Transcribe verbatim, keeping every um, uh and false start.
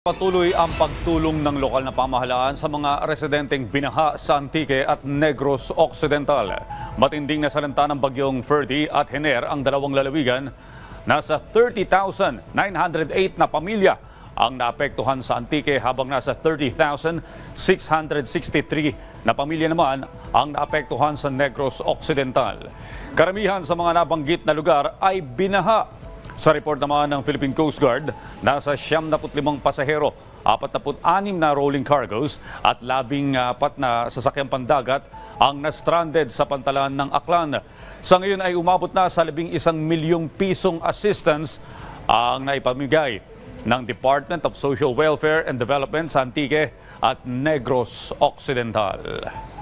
Patuloy ang pagtulong ng lokal na pamahalaan sa mga residenteng binaha sa Antique at Negros Occidental. Matinding nasalanta ng bagyong Ferdy at Hener ang dalawang lalawigan. Nasa thirty thousand nine hundred eight na pamilya ang naapektuhan sa Antique habang nasa thirty thousand six hundred sixty-three na pamilya naman ang naapektuhan sa Negros Occidental. Karamihan sa mga nabanggit na lugar ay binaha. Sa report naman ng Philippine Coast Guard, nasa siyam na putlimang pasahero, apat na put-anim na rolling cargoes at labing apat na sasakyang pandagat ang na-stranded sa pantalan ng Aklan. Sa ngayon ay umabot na sa labing isang milyong pisong assistance ang naipamigay ng Department of Social Welfare and Development sa Antique at Negros Occidental.